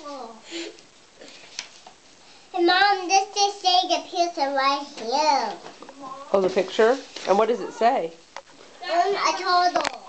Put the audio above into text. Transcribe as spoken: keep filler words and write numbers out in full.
Hey, Mom, this just say the picture right here. Oh, the picture? And what does it say? Um, a turtle.